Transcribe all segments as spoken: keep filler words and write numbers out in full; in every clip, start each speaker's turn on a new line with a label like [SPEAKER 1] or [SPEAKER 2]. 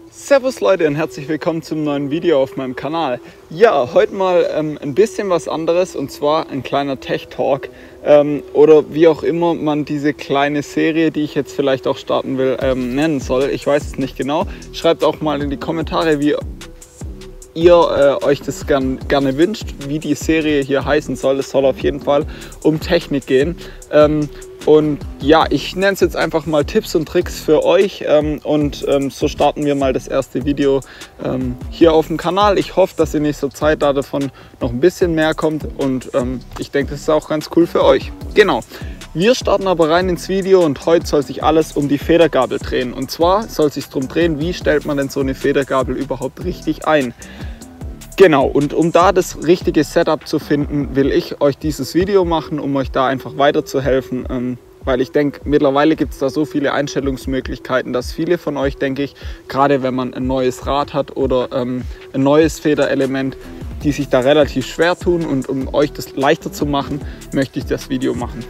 [SPEAKER 1] Servus Leute und herzlich willkommen zum neuen Video auf meinem Kanal. Ja, heute mal ähm, ein bisschen was anderes, und zwar ein kleiner Tech-Talk ähm, oder wie auch immer man diese kleine Serie, die ich jetzt vielleicht auch starten will, ähm, nennen soll. Ich weiß es nicht genau. Schreibt auch mal in die Kommentare, wie ihr äh, euch das gern, gerne wünscht, wie die Serie hier heißen soll. Es soll auf jeden Fall um Technik gehen. Ähm, Und ja, ich nenne es jetzt einfach mal Tipps und Tricks für euch ähm, und ähm, so starten wir mal das erste Video ähm, hier auf dem Kanal. Ich hoffe, dass in nächster Zeit da davon noch ein bisschen mehr kommt und ähm, ich denke, das ist auch ganz cool für euch. Genau, wir starten aber rein ins Video und heute soll sich alles um die Federgabel drehen. Und zwar soll es sich darum drehen, wie stellt man denn so eine Federgabel überhaupt richtig ein. Genau, und um da das richtige Setup zu finden, will ich euch dieses Video machen, um euch da einfach weiterzuhelfen, ähm, weil ich denke, mittlerweile gibt es da so viele Einstellungsmöglichkeiten, dass viele von euch, denke ich, gerade wenn man ein neues Rad hat oder ähm, ein neues Federelement, die sich da relativ schwer tun, und um euch das leichter zu machen, möchte ich das Video machen.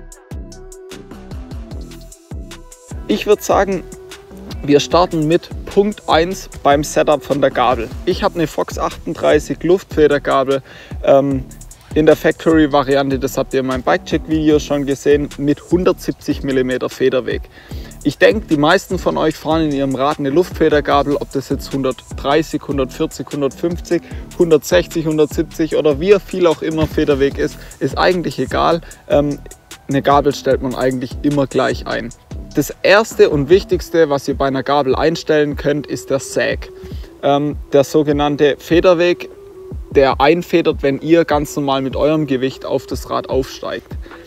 [SPEAKER 1] Ich würde sagen, wir starten mit Punkt eins beim Setup von der Gabel. Ich habe eine Fox achtunddreißig Luftfedergabel ähm, in der Factory Variante, das habt ihr in meinem Bike-Check Video schon gesehen, mit hundertsiebzig Millimeter Federweg. Ich denke, die meisten von euch fahren in ihrem Rad eine Luftfedergabel, ob das jetzt hundertdreißig, hundertvierzig, hundertfünfzig, hundertsechzig, hundertsiebzig oder wie viel auch immer Federweg ist, ist eigentlich egal. Ähm, eine Gabel stellt man eigentlich immer gleich ein. Das erste und wichtigste, was ihr bei einer Gabel einstellen könnt, ist der Sag. Ähm, der sogenannte Federweg, der einfedert, wenn ihr ganz normal mit eurem Gewicht auf das Rad aufsteigt.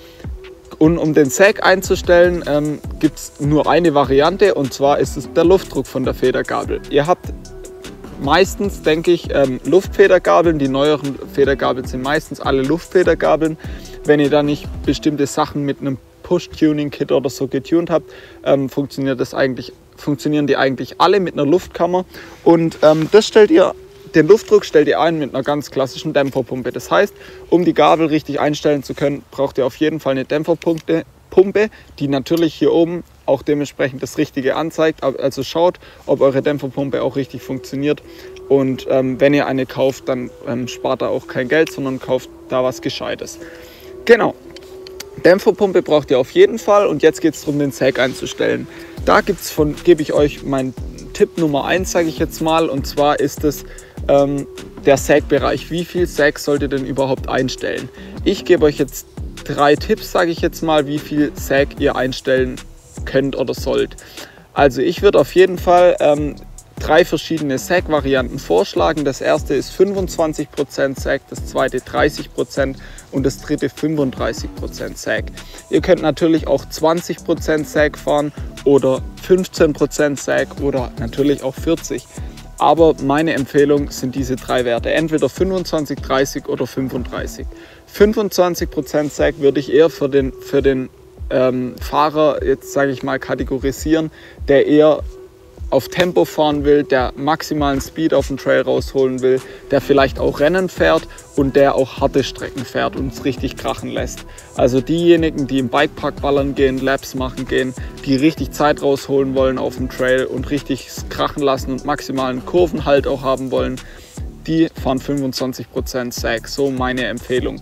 [SPEAKER 1] Und um den Sag einzustellen, ähm, gibt es nur eine Variante, und zwar ist es der Luftdruck von der Federgabel. Ihr habt meistens, denke ich, ähm, Luftfedergabeln. Die neueren Federgabeln sind meistens alle Luftfedergabeln. Wenn ihr da nicht bestimmte Sachen mit einem Push-Tuning-Kit oder so getuned habt, ähm, funktioniert das eigentlich, funktionieren die eigentlich alle mit einer Luftkammer. Und ähm, das stellt ihr, den Luftdruck stellt ihr ein mit einer ganz klassischen Dämpferpumpe. Das heißt, um die Gabel richtig einstellen zu können, braucht ihr auf jeden Fall eine Dämpferpumpe, Pumpe, die natürlich hier oben auch dementsprechend das Richtige anzeigt. Also schaut, ob eure Dämpferpumpe auch richtig funktioniert. Und ähm, wenn ihr eine kauft, dann ähm, spart ihr auch kein Geld, sondern kauft da was Gescheites. Genau. Dämpferpumpe braucht ihr auf jeden Fall, und jetzt geht es darum, den Sag einzustellen. Da gibt's von, gebe ich euch meinen Tipp Nummer eins, sage ich jetzt mal, und zwar ist es ähm, der Sag-Bereich. Wie viel Sag sollt ihr denn überhaupt einstellen? Ich gebe euch jetzt drei Tipps, sage ich jetzt mal, wie viel Sag ihr einstellen könnt oder sollt. Also ich würde auf jeden Fall ähm, drei verschiedene Sag-Varianten vorschlagen. Das erste ist fünfundzwanzig Prozent Sag, das zweite dreißig Prozent und das dritte fünfunddreißig Prozent Sag. Ihr könnt natürlich auch zwanzig Prozent Sag fahren oder fünfzehn Prozent Sag oder natürlich auch vierzig. Aber meine Empfehlung sind diese drei Werte, entweder fünfundzwanzig, dreißig oder fünfunddreißig. fünfundzwanzig Prozent Sag würde ich eher für den, für den ähm, Fahrer, jetzt sage ich mal, kategorisieren, der eher auf Tempo fahren will, der maximalen Speed auf dem Trail rausholen will, der vielleicht auch Rennen fährt und der auch harte Strecken fährt und es richtig krachen lässt. Also diejenigen, die im Bikepark ballern gehen, Laps machen gehen, die richtig Zeit rausholen wollen auf dem Trail und richtig krachen lassen und maximalen Kurvenhalt auch haben wollen, die fahren fünfundzwanzig Prozent Sag, so meine Empfehlung.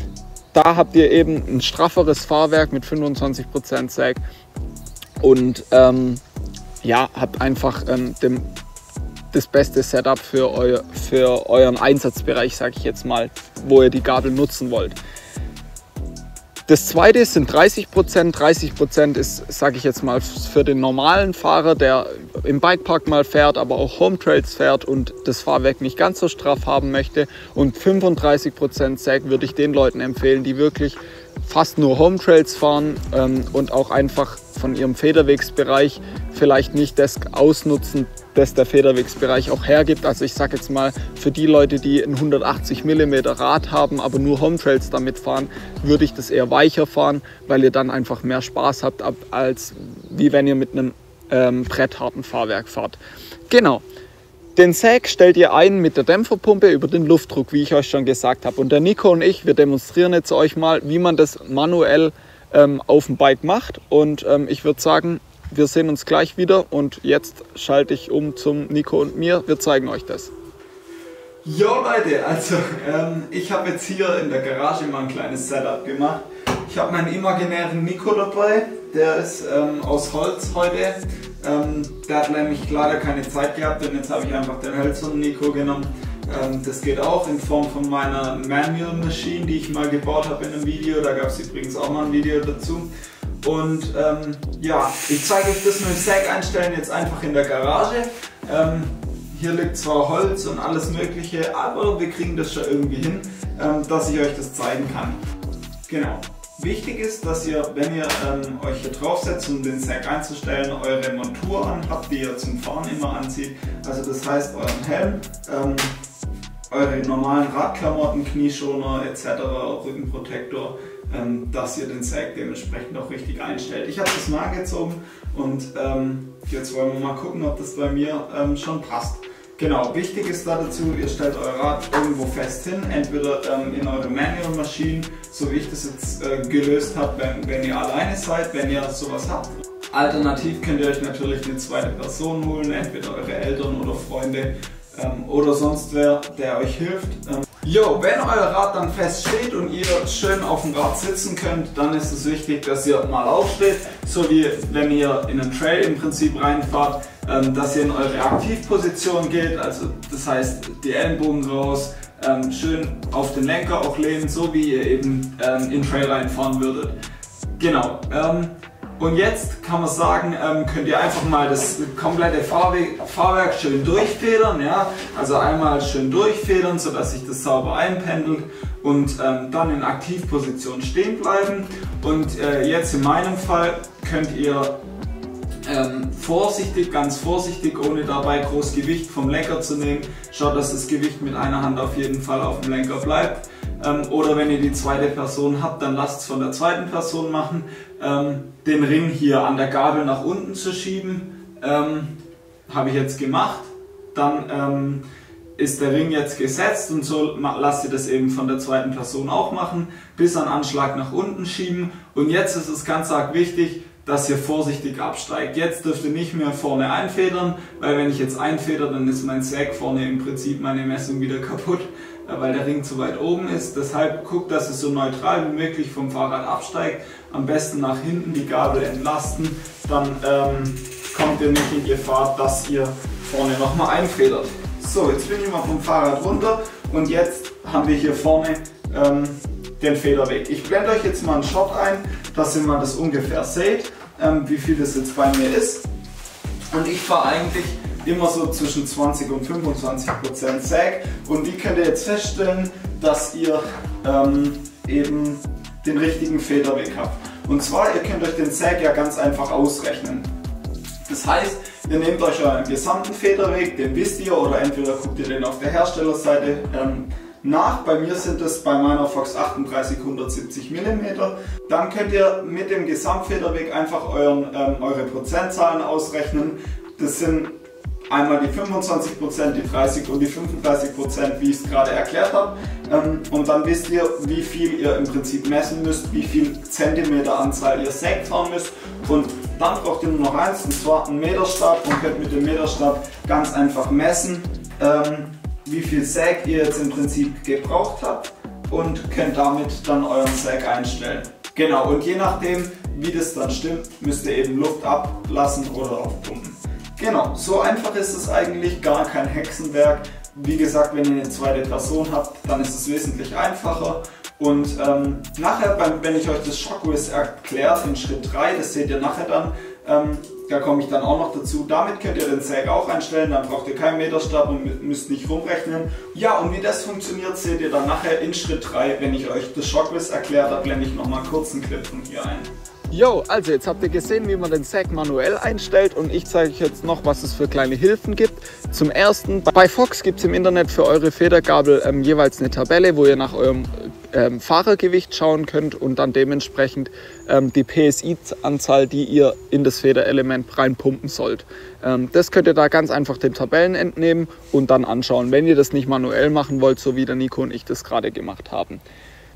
[SPEAKER 1] Da habt ihr eben ein strafferes Fahrwerk mit fünfundzwanzig Prozent Sag und ähm, ja, habt einfach ähm, dem, das beste Setup für, euer, für euren Einsatzbereich, sage ich jetzt mal, wo ihr die Gabel nutzen wollt. Das zweite sind dreißig Prozent. dreißig Prozent ist, sage ich jetzt mal, für den normalen Fahrer, der im Bikepark mal fährt, aber auch Home Trails fährt und das Fahrwerk nicht ganz so straff haben möchte. Und fünfunddreißig Prozent Sag würde ich den Leuten empfehlen, die wirklich fast nur Home Trails fahren ähm, und auch einfach von ihrem Federwegsbereich vielleicht nicht das ausnutzen, das der Federwegsbereich auch hergibt. Also ich sage jetzt mal, für die Leute, die ein hundertachtzig Millimeter Rad haben, aber nur Home Trails damit fahren, würde ich das eher weicher fahren, weil ihr dann einfach mehr Spaß habt, als wie wenn ihr mit einem ähm, brettharten Fahrwerk fahrt. Genau. Den Sag stellt ihr ein mit der Dämpferpumpe über den Luftdruck, wie ich euch schon gesagt habe. Und der Nico und ich, wir demonstrieren jetzt euch mal, wie man das manuell ähm, auf dem Bike macht. Und ähm, ich würde sagen, wir sehen uns gleich wieder und jetzt schalte ich um zum Nico und mir. Wir zeigen euch das. Jo Leute, also ähm, ich habe jetzt hier in der Garage mal ein kleines Setup gemacht. Ich habe meinen imaginären Nico dabei, der ist ähm, aus Holz heute. Ähm, der hat nämlich leider keine Zeit gehabt und jetzt habe ich einfach den hölzernen Nico genommen. Ähm, das geht auch in Form von meiner Manual Machine, die ich mal gebaut habe in einem Video. Da gab es übrigens auch mal ein Video dazu. Und ähm, ja, ich zeige euch das mit dem Sack einstellen jetzt einfach in der Garage. Ähm, hier liegt zwar Holz und alles mögliche, aber wir kriegen das schon irgendwie hin, ähm, dass ich euch das zeigen kann. Genau. Wichtig ist, dass ihr, wenn ihr ähm, euch hier draufsetzt, um den Sack einzustellen, eure Montur anhabt, die ihr zum Fahren immer anzieht. Also das heißt euren Helm, ähm, eure normalen Radklamotten, Knieschoner et cetera, Rückenprotektor, ähm, dass ihr den Sack dementsprechend auch richtig einstellt. Ich habe das mal angezogen und ähm, jetzt wollen wir mal gucken, ob das bei mir ähm, schon passt. Genau, wichtig ist da dazu, ihr stellt euer Rad irgendwo fest hin, entweder ähm, in eure Manual Machine, so wie ich das jetzt äh, gelöst habe, wenn, wenn ihr alleine seid, wenn ihr sowas habt. Alternativ könnt ihr euch natürlich eine zweite Person holen, entweder eure Eltern oder Freunde ähm, oder sonst wer, der euch hilft. Ähm, Jo, wenn euer Rad dann fest steht und ihr schön auf dem Rad sitzen könnt, dann ist es wichtig, dass ihr mal aufsteht, so wie wenn ihr in einen Trail im Prinzip reinfahrt, ähm, dass ihr in eure Aktivposition geht, also das heißt die Ellenbogen raus, ähm, schön auf den Lenker auch lehnen, so wie ihr eben ähm, in Trail reinfahren würdet. Genau. Ähm, Und jetzt kann man sagen, ähm, könnt ihr einfach mal das komplette Fahrwerk, Fahrwerk schön durchfedern, ja? Also einmal schön durchfedern, sodass sich das sauber einpendelt und ähm, dann in Aktivposition stehen bleiben. Und äh, jetzt in meinem Fall könnt ihr ähm, vorsichtig, ganz vorsichtig, ohne dabei groß Gewicht vom Lenker zu nehmen, schaut, dass das Gewicht mit einer Hand auf jeden Fall auf dem Lenker bleibt. Ähm, oder wenn ihr die zweite Person habt, dann lasst es von der zweiten Person machen. Ähm, den Ring hier an der Gabel nach unten zu schieben, ähm, habe ich jetzt gemacht. Dann ähm, ist der Ring jetzt gesetzt und so lasst ihr das eben von der zweiten Person auch machen, bis an Anschlag nach unten schieben. Und jetzt ist es ganz arg wichtig, dass ihr vorsichtig absteigt. Jetzt dürft ihr nicht mehr vorne einfedern, weil wenn ich jetzt einfeder, dann ist mein Sack vorne im Prinzip meine Messung wieder kaputt, weil der Ring zu weit oben ist. Deshalb guckt, dass ihr so neutral wie möglich vom Fahrrad absteigt. Am besten nach hinten die Gabel entlasten, dann ähm, kommt ihr nicht in Gefahr, dass ihr vorne nochmal einfedert. So, jetzt bin ich mal vom Fahrrad runter und jetzt haben wir hier vorne ähm, den Federweg. Ich blende euch jetzt mal einen Shot ein, dass ihr mal das ungefähr seht, ähm, wie viel das jetzt bei mir ist. Und ich fahre eigentlich immer so zwischen zwanzig und fünfundzwanzig Prozent Sack. Und wie könnt ihr jetzt feststellen, dass ihr ähm, eben den richtigen Federweg habt? Und zwar, ihr könnt euch den Sack ja ganz einfach ausrechnen. Das heißt, ihr nehmt euch euren gesamten Federweg, den wisst ihr, oder entweder guckt ihr den auf der Herstellerseite ähm, nach. Bei mir sind es bei meiner Fox achtunddreißig hundertsiebzig Millimeter. Dann könnt ihr mit dem Gesamtfederweg einfach euren, ähm, eure Prozentzahlen ausrechnen. Das sind einmal die fünfundzwanzig Prozent, die dreißig und die fünfunddreißig Prozent, wie ich es gerade erklärt habe. Ähm, und dann wisst ihr, wie viel ihr im Prinzip messen müsst, wie viel Zentimeter Anzahl ihr Sack fahren müsst. Und dann braucht ihr nur noch eins, und zwar einen Meterstab, und könnt mit dem Meterstab ganz einfach messen, ähm, wie viel Sack ihr jetzt im Prinzip gebraucht habt, und könnt damit dann euren Sack einstellen. Genau, und je nachdem, wie das dann stimmt, müsst ihr eben Luft ablassen oder aufpumpen. Genau, so einfach ist es eigentlich, gar kein Hexenwerk. Wie gesagt, wenn ihr eine zweite Person habt, dann ist es wesentlich einfacher. Und ähm, nachher, wenn ich euch das Shockwiz erkläre in Schritt drei, das seht ihr nachher dann, ähm, da komme ich dann auch noch dazu. Damit könnt ihr den Sack auch einstellen, dann braucht ihr keinen Meterstab und müsst nicht rumrechnen. Ja, und wie das funktioniert, seht ihr dann nachher in Schritt drei, wenn ich euch das Shockwiz erkläre. Da blende ich nochmal kurz einen Clip von hier ein. Jo, also jetzt habt ihr gesehen, wie man den Sack manuell einstellt, und ich zeige euch jetzt noch, was es für kleine Hilfen gibt. Zum ersten, bei Fox gibt es im Internet für eure Federgabel ähm, jeweils eine Tabelle, wo ihr nach eurem ähm, Fahrergewicht schauen könnt und dann dementsprechend ähm, die P S I-Anzahl, die ihr in das Federelement reinpumpen sollt. Ähm, das könnt ihr da ganz einfach den Tabellen entnehmen und dann anschauen, wenn ihr das nicht manuell machen wollt, so wie der Nico und ich das gerade gemacht haben.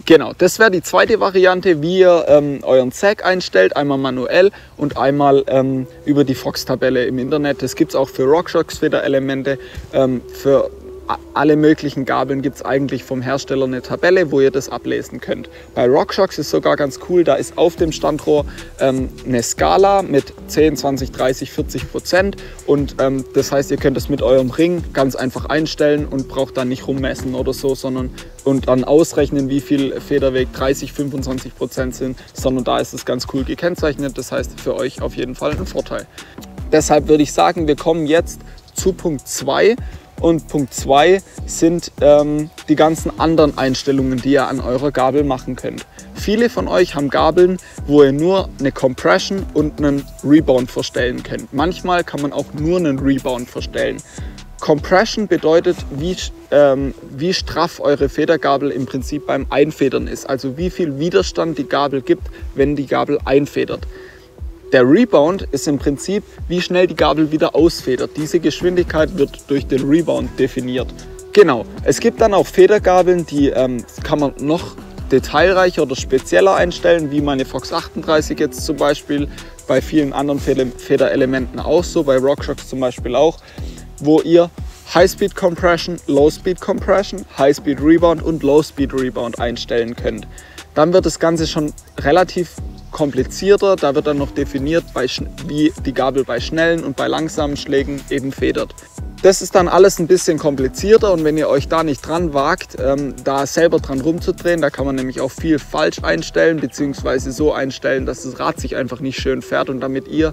[SPEAKER 1] Genau, das wäre die zweite Variante, wie ihr ähm, euren Sag einstellt, einmal manuell und einmal ähm, über die Fox-Tabelle im Internet. Das gibt es auch für RockShox Federelemente. Ähm, für alle möglichen Gabeln gibt es eigentlich vom Hersteller eine Tabelle, wo ihr das ablesen könnt. Bei RockShox ist sogar ganz cool, da ist auf dem Standrohr ähm, eine Skala mit zehn, zwanzig, dreißig, vierzig Prozent und ähm, das heißt, ihr könnt es mit eurem Ring ganz einfach einstellen und braucht dann nicht rummessen oder so, sondern und dann ausrechnen, wie viel Federweg dreißig, fünfundzwanzig Prozent sind, sondern da ist es ganz cool gekennzeichnet. Das heißt, für euch auf jeden Fall ein Vorteil. Deshalb würde ich sagen, wir kommen jetzt zu Punkt zwei. Und Punkt zwei sind ähm, die ganzen anderen Einstellungen, die ihr an eurer Gabel machen könnt. Viele von euch haben Gabeln, wo ihr nur eine Compression und einen Rebound verstellen könnt. Manchmal kann man auch nur einen Rebound verstellen. Compression bedeutet, wie, ähm, wie straff eure Federgabel im Prinzip beim Einfedern ist. Also wie viel Widerstand die Gabel gibt, wenn die Gabel einfedert. Der Rebound ist im Prinzip, wie schnell die Gabel wieder ausfedert. Diese Geschwindigkeit wird durch den Rebound definiert. Genau, es gibt dann auch Federgabeln, die ähm, kann man noch detailreicher oder spezieller einstellen, wie meine Fox achtunddreißig jetzt zum Beispiel, bei vielen anderen Federelementen auch so, bei RockShox zum Beispiel auch, wo ihr High-Speed Compression, Low-Speed Compression, High-Speed Rebound und Low-Speed Rebound einstellen könnt. Dann wird das Ganze schon relativ komplizierter, da wird dann noch definiert, bei, wie die Gabel bei schnellen und bei langsamen Schlägen eben federt. Das ist dann alles ein bisschen komplizierter und wenn ihr euch da nicht dran wagt, ähm, da selber dran rumzudrehen, da kann man nämlich auch viel falsch einstellen, beziehungsweise so einstellen, dass das Rad sich einfach nicht schön fährt und damit ihr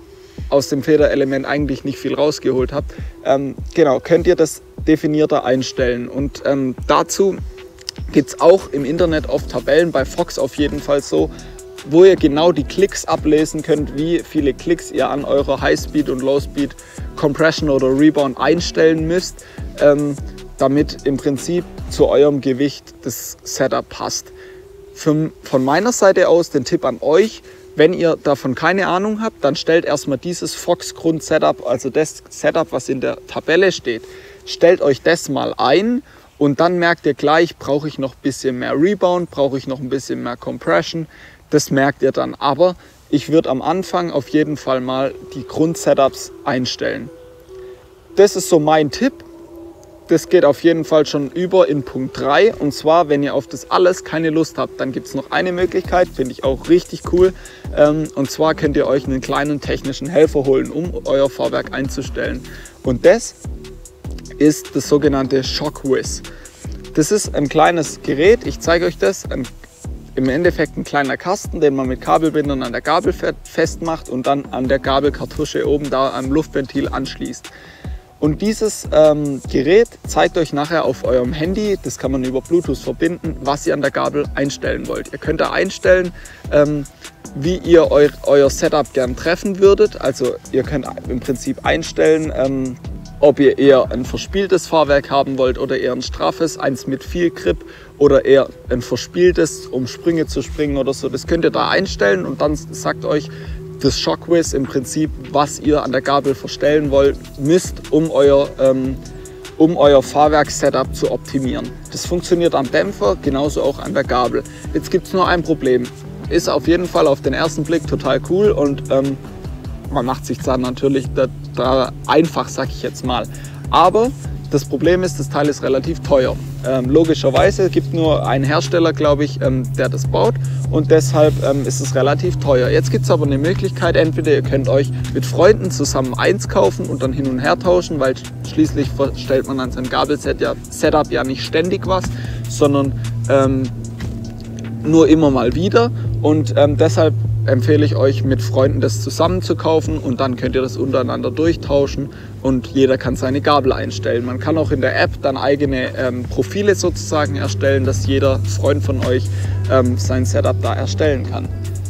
[SPEAKER 1] aus dem Federelement eigentlich nicht viel rausgeholt habt, ähm, genau, könnt ihr das definierter einstellen. Und ähm, dazu gibt es auch im Internet oft Tabellen, bei Fox auf jeden Fall so, wo ihr genau die Klicks ablesen könnt, wie viele Klicks ihr an eurer High-Speed und Low-Speed Compression oder Rebound einstellen müsst, ähm, damit im Prinzip zu eurem Gewicht das Setup passt. Für, von meiner Seite aus den Tipp an euch, wenn ihr davon keine Ahnung habt, dann stellt erstmal dieses Fox Grund Setup, also das Setup, was in der Tabelle steht, stellt euch das mal ein und dann merkt ihr gleich, brauche ich noch ein bisschen mehr Rebound, brauche ich noch ein bisschen mehr Compression. Das merkt ihr dann, aber ich würde am Anfang auf jeden Fall mal die Grundsetups einstellen. Das ist so mein Tipp. Das geht auf jeden Fall schon über in Punkt drei. Und zwar, wenn ihr auf das alles keine Lust habt, dann gibt es noch eine Möglichkeit, finde ich auch richtig cool. Und zwar könnt ihr euch einen kleinen technischen Helfer holen, um euer Fahrwerk einzustellen. Und das ist das sogenannte ShockWiz. Das ist ein kleines Gerät, ich zeige euch das. Ein Im Endeffekt ein kleiner Kasten, den man mit Kabelbindern an der Gabel festmacht und dann an der Gabelkartusche oben da am Luftventil anschließt. Und dieses ähm, Gerät zeigt euch nachher auf eurem Handy, das kann man über Bluetooth verbinden, was ihr an der Gabel einstellen wollt. Ihr könnt da einstellen, ähm, wie ihr eu euer Setup gern treffen würdet. Also ihr könnt im Prinzip einstellen, ähm, ob ihr eher ein verspieltes Fahrwerk haben wollt oder eher ein straffes, eins mit viel Grip oder eher ein verspieltes, um Sprünge zu springen oder so. Das könnt ihr da einstellen und dann sagt euch das ShockWiz im Prinzip, was ihr an der Gabel verstellen wollt, müsst, um euer, ähm, um euer Fahrwerk-Setup zu optimieren. Das funktioniert am Dämpfer, genauso auch an der Gabel. Jetzt gibt es nur ein Problem. Ist auf jeden Fall auf den ersten Blick total cool und ähm, man macht sich dann natürlich da, da einfach, sag ich jetzt mal. Aber das Problem ist, das Teil ist relativ teuer. Ähm, logischerweise gibt nur einen Hersteller, glaube ich, ähm, der das baut und deshalb ähm, ist es relativ teuer. Jetzt gibt es aber eine Möglichkeit, entweder ihr könnt euch mit Freunden zusammen eins kaufen und dann hin und her tauschen, weil schließlich stellt man an seinem Gabelset ja, Setup ja nicht ständig was, sondern ähm, nur immer mal wieder und ähm, deshalb empfehle ich euch, mit Freunden das zusammen zu kaufen und dann könnt ihr das untereinander durchtauschen und jeder kann seine Gabel einstellen. Man kann auch in der App dann eigene ähm, Profile sozusagen erstellen, dass jeder Freund von euch ähm, sein Setup da erstellen kann.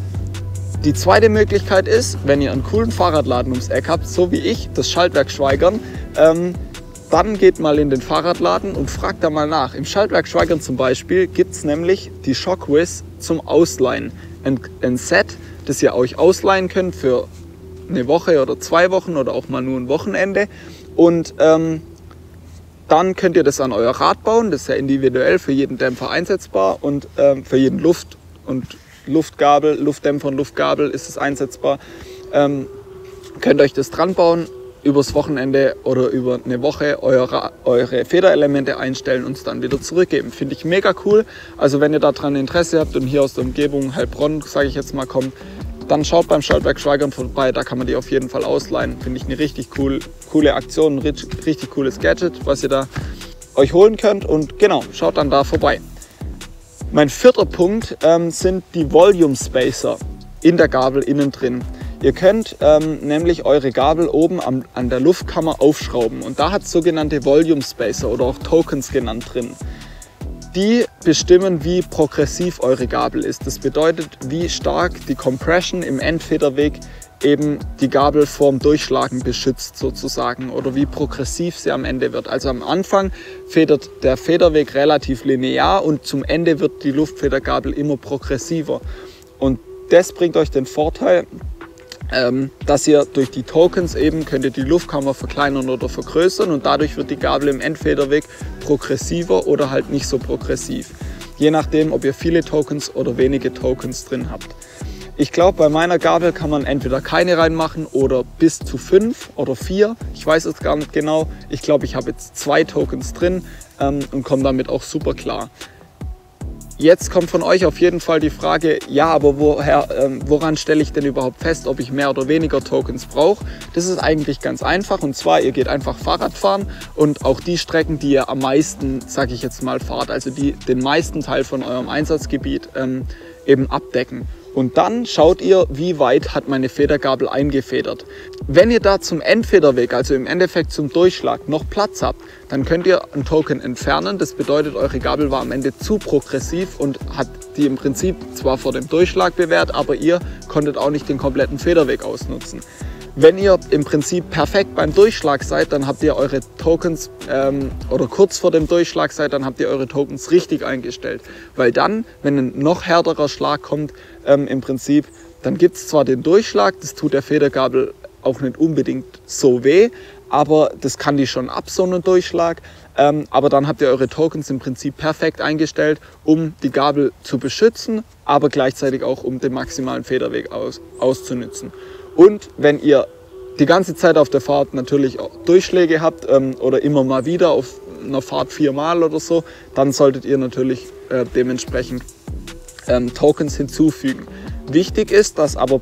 [SPEAKER 1] Die zweite Möglichkeit ist, wenn ihr einen coolen Fahrradladen ums Eck habt, so wie ich, das Schaltwerk Schweigern, ähm, dann geht mal in den Fahrradladen und fragt da mal nach. Im Schaltwerk Schweigern zum Beispiel gibt es nämlich die ShockWiz zum Ausleihen. Ein, ein Set, das ihr euch ausleihen könnt für eine Woche oder zwei Wochen oder auch mal nur ein Wochenende. Und ähm, dann könnt ihr das an euer Rad bauen. Das ist ja individuell für jeden Dämpfer einsetzbar und ähm, für jeden Luft- und Luftgabel, Luftdämpfer und Luftgabel ist es einsetzbar. Ähm, könnt euch das dran bauen, übers Wochenende oder über eine Woche eure, eure Federelemente einstellen und es dann wieder zurückgeben. Finde ich mega cool. Also wenn ihr daran Interesse habt und hier aus der Umgebung Heilbronn, sage ich jetzt mal, kommt, dann schaut beim Schaltwerk Schweigern vorbei, da kann man die auf jeden Fall ausleihen. Finde ich eine richtig cool, coole Aktion, ein richtig, richtig cooles Gadget, was ihr da euch holen könnt. Und genau, schaut dann da vorbei. Mein vierter Punkt ähm, sind die Volume Spacer in der Gabel innen drin. Ihr könnt ähm, nämlich eure Gabel oben am, an der Luftkammer aufschrauben und da hat es sogenannte Volume Spacer oder auch Tokens genannt drin. Die bestimmen, wie progressiv eure Gabel ist. Das bedeutet, wie stark die Compression im Endfederweg eben die Gabel vorm Durchschlagen beschützt sozusagen oder wie progressiv sie am Ende wird. Also am Anfang federt der Federweg relativ linear und zum Ende wird die Luftfedergabel immer progressiver. Und das bringt euch den Vorteil, ähm, dass ihr durch die Tokens eben könnt ihr die Luftkammer verkleinern oder vergrößern und dadurch wird die Gabel im Endfederweg progressiver oder halt nicht so progressiv. Je nachdem, ob ihr viele Tokens oder wenige Tokens drin habt. Ich glaube, bei meiner Gabel kann man entweder keine reinmachen oder bis zu fünf oder vier. Ich weiß es gar nicht genau. Ich glaube, ich habe jetzt zwei Tokens drin ähm, und komme damit auch super klar. Jetzt kommt von euch auf jeden Fall die Frage, ja, aber woher, ähm, woran stelle ich denn überhaupt fest, ob ich mehr oder weniger Tokens brauche? Das ist eigentlich ganz einfach und zwar, ihr geht einfach Fahrrad fahren und auch die Strecken, die ihr am meisten, sage ich jetzt mal, fahrt, also die den meisten Teil von eurem Einsatzgebiet ähm, eben abdecken. Und dann schaut ihr, wie weit hat meine Federgabel eingefedert. Wenn ihr da zum Endfederweg, also im Endeffekt zum Durchschlag, noch Platz habt, dann könnt ihr einen Token entfernen. Das bedeutet, eure Gabel war am Ende zu progressiv und hat die im Prinzip zwar vor dem Durchschlag bewährt, aber ihr konntet auch nicht den kompletten Federweg ausnutzen. Wenn ihr im Prinzip perfekt beim Durchschlag seid, dann habt ihr eure Tokens ähm, oder kurz vor dem Durchschlag seid, dann habt ihr eure Tokens richtig eingestellt. Weil dann, wenn ein noch härterer Schlag kommt, ähm, im Prinzip, dann gibt es zwar den Durchschlag, das tut der Federgabel auch nicht unbedingt so weh, aber das kann die schon ab, so einen Durchschlag. Ähm, aber dann habt ihr eure Tokens im Prinzip perfekt eingestellt, um die Gabel zu beschützen, aber gleichzeitig auch um den maximalen Federweg aus, auszunutzen. Und wenn ihr die ganze Zeit auf der Fahrt natürlich auch Durchschläge habt ähm, oder immer mal wieder auf einer Fahrt viermal oder so, dann solltet ihr natürlich äh, dementsprechend ähm, Tokens hinzufügen. Wichtig ist, dass aber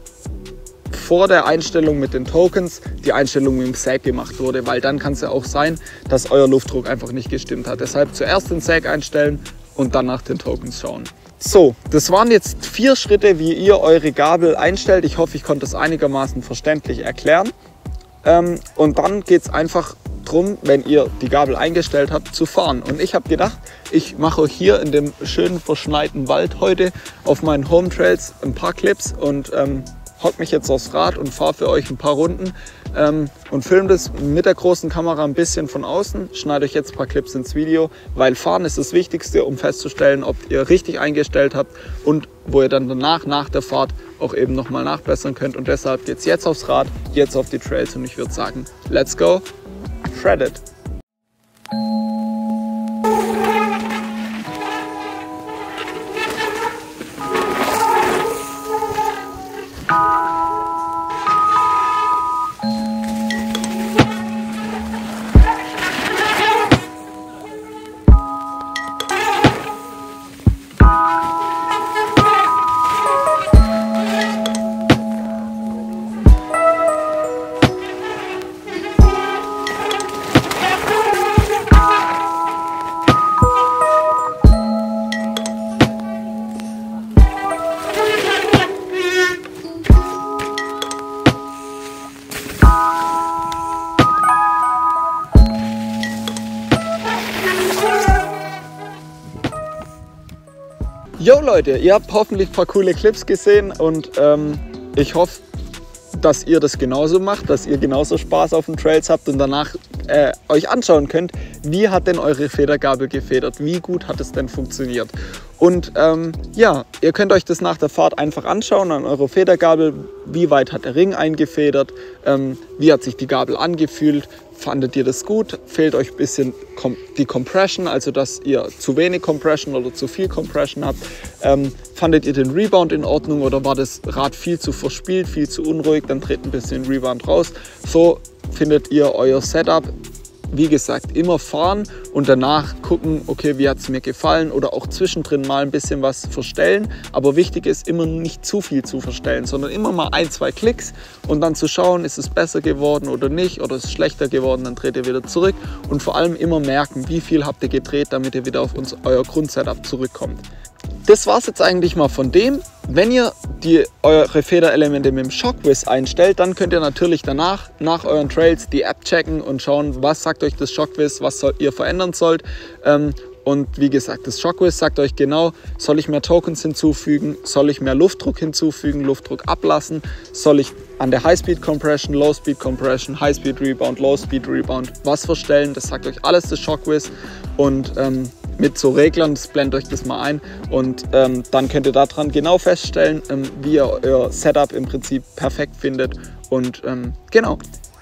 [SPEAKER 1] vor der Einstellung mit den Tokens die Einstellung mit dem Sag gemacht wurde, weil dann kann es ja auch sein, dass euer Luftdruck einfach nicht gestimmt hat. Deshalb zuerst den Sag einstellen und dann nach den Tokens schauen. So, das waren jetzt vier Schritte, wie ihr eure Gabel einstellt. Ich hoffe, ich konnte es einigermaßen verständlich erklären. Ähm, und dann geht es einfach darum, wenn ihr die Gabel eingestellt habt, zu fahren. Und ich habe gedacht, ich mache euch hier in dem schönen verschneiten Wald heute auf meinen Home Trails ein paar Clips und ähm, hock mich jetzt aufs Rad und fahre für euch ein paar Runden ähm, und filme das mit der großen Kamera ein bisschen von außen. Schneide euch jetzt ein paar Clips ins Video, weil Fahren ist das Wichtigste, um festzustellen, ob ihr richtig eingestellt habt und wo ihr dann danach, nach der Fahrt, auch eben nochmal nachbessern könnt. Und deshalb geht es jetzt aufs Rad, jetzt auf die Trails und ich würde sagen, let's go, shred it! Jo Leute, ihr habt hoffentlich ein paar coole Clips gesehen und ähm, ich hoffe, dass ihr das genauso macht, dass ihr genauso Spaß auf den Trails habt und danach äh, euch anschauen könnt, wie hat denn eure Federgabel gefedert, wie gut hat es denn funktioniert. Und ähm, ja, ihr könnt euch das nach der Fahrt einfach anschauen an eurer Federgabel, wie weit hat der Ring eingefedert, ähm, wie hat sich die Gabel angefühlt, fandet ihr das gut, fehlt euch ein bisschen die Compression, also dass ihr zu wenig Compression oder zu viel Compression habt, ähm, fandet ihr den Rebound in Ordnung oder war das Rad viel zu verspielt, viel zu unruhig, dann dreht ein bisschen Rebound raus. So findet ihr euer Setup. Wie gesagt, immer fahren und danach gucken, okay, wie hat es mir gefallen oder auch zwischendrin mal ein bisschen was verstellen. Aber wichtig ist, immer nicht zu viel zu verstellen, sondern immer mal ein, zwei Klicks und dann zu schauen, ist es besser geworden oder nicht oder ist es schlechter geworden, dann dreht ihr wieder zurück und vor allem immer merken, wie viel habt ihr gedreht, damit ihr wieder auf uns, euer Grundsetup zurückkommt. Das war es jetzt eigentlich mal von dem. Wenn ihr die, eure Federelemente mit dem Shockwiz einstellt, dann könnt ihr natürlich danach, nach euren Trails, die App checken und schauen, was sagt euch das Shockwiz, was soll, ihr verändern sollt. Ähm, und wie gesagt, das Shockwiz sagt euch genau, soll ich mehr Tokens hinzufügen, soll ich mehr Luftdruck hinzufügen, Luftdruck ablassen, soll ich an der High-Speed Compression, Low-Speed Compression, High-Speed Rebound, Low-Speed Rebound was verstellen. Das sagt euch alles das Shockwiz. Und ähm, mit so Reglern, das blendet euch das mal ein und ähm, dann könnt ihr daran genau feststellen, ähm, wie ihr euer Setup im Prinzip perfekt findet und ähm, genau.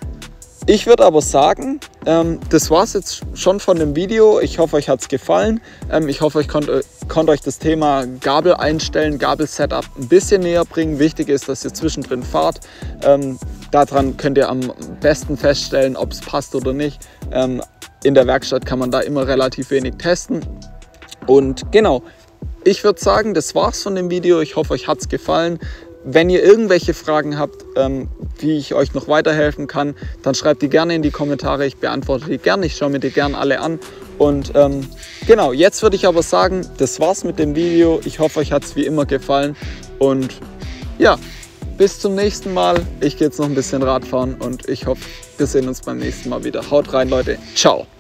[SPEAKER 1] Ich würde aber sagen, ähm, das war es jetzt schon von dem Video. Ich hoffe, euch hat es gefallen. Ähm, ich hoffe, ich konnte konnt euch das Thema Gabel einstellen, Gabel-Setup ein bisschen näher bringen. Wichtig ist, dass ihr zwischendrin fahrt. Ähm, daran könnt ihr am besten feststellen, ob es passt oder nicht. Ähm, In der Werkstatt kann man da immer relativ wenig testen. Und genau, ich würde sagen, das war's von dem Video. Ich hoffe, euch hat es gefallen. Wenn ihr irgendwelche Fragen habt, ähm, wie ich euch noch weiterhelfen kann, dann schreibt die gerne in die Kommentare. Ich beantworte die gerne. Ich schaue mir die gerne alle an. Und ähm, genau, jetzt würde ich aber sagen, das war's mit dem Video. Ich hoffe, euch hat es wie immer gefallen. Und ja, bis zum nächsten Mal. Ich gehe jetzt noch ein bisschen Radfahren und ich hoffe, wir sehen uns beim nächsten Mal wieder. Haut rein, Leute. Ciao.